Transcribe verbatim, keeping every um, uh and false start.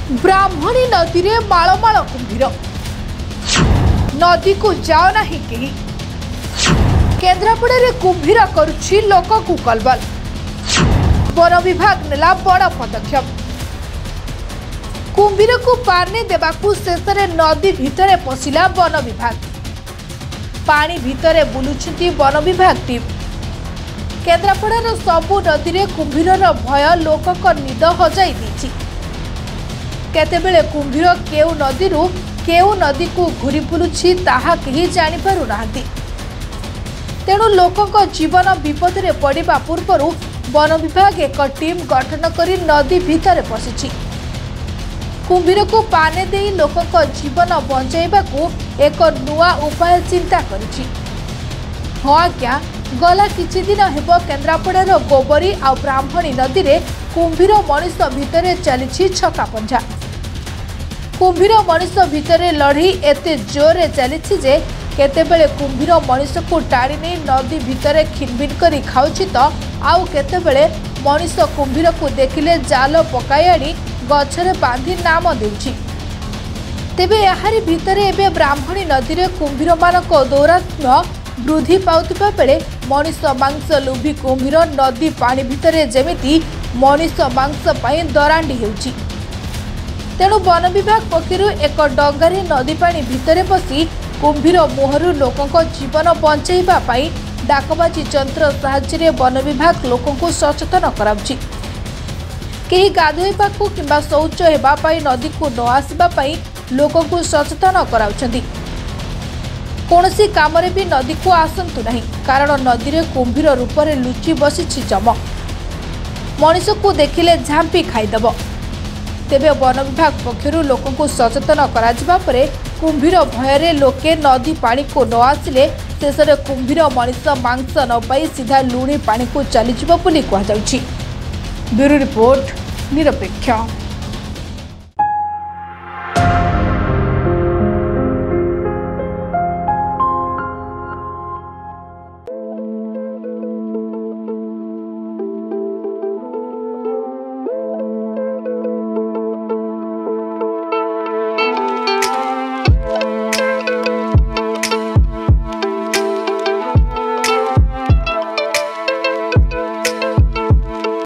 ब्राह्मणी नदी रे माळमाळ कुंभीर नदी को जाओ नहीं केही। केन्द्रापड़ा रे कुंभीर करुछि लोक को कलबल। वन विभाग नेला बड़ पदक्षेप। कुंभीर को पानी देबाकू शेष नदी भितरे पशिला वन विभाग। पानी भितरे बुलुछंती वन विभाग टीम। केन्द्रापड़ार सबु नदी रे कुंभीरर भय लोकक निद हजाई देछि। केतेबेले कुंभीर केउ नदी रु केउ नदी को घुरी बुलुछि ताहा केही जानि पारु नाहांती। तेणु लोकक जीवन विपद रे पड़िबा पूर्वरु वन विभाग एक टीम गठन करी नदी भितरे पशिछि। कुंभीर को पानी देई लोकक जीवन बंचाइबाकू एक नुआ उपाय चिंता करिछि। हाँ आज्ञा, गला किछि दिन हेबो केन्द्रापड़ार गोबरी आ ब्राह्मणी नदी रे कुंभीर मनीष भितरे चलिछि छका पंजा। कुंभीर मनीष भितरे लड़ी एते जोरे चलिछि जे केतेबेले कुंभीर मनीष को टाणी नहीं नदी भितरे खिनबिन करी खाउछि तो आउ केतेबेले मनीष कुंभीर को देखिले जाल पकाई आनी गछरे बांधी नाम देउछि। तेबे याहारी भितरे एबे ब्राह्मणी नदी रे कुंभीर मानक दौरात्म्य वृद्धि पाउतिबा बेले मनीष मांस लोभी कुंभीर नदी पानी भितरे जेमिति मनीष मांस पाई दरांडी हेउछि। तेणु वन विभाग पक्षरु एक डंगारे नदी पानी भितरे पसी कुंभीर मुहरु लोकंक जीवन बंचाइबा पाई डाकबाजी यंत्र साहाय्य वन विभाग लोकंकु सचेतन कराउछि। केही गाधोइबाकू किंबा शौच हेबा पाई नदी को न आसिबा पाई लोकंकु सचेतन कराउछंती। कोनोसी कामरे भी नदी को आसंतु नहीं, कारण नदी रे कुंभीर रूप में लुचि बसिछि जम। मनीष को देखिले झांपी खाइदेव। तेबे वन विभाग पक्षरु लोकंकु सचेतन कराजिबा परे कुंभीर भୟରେ लोके नदी पानी को न आसिले शेष कुंभीर मनीष मांस न पाई सीधा लुणी पानी को चलीजिब बोली कहुछि। ब्यूरो रिपोर्ट निरपेक्ष।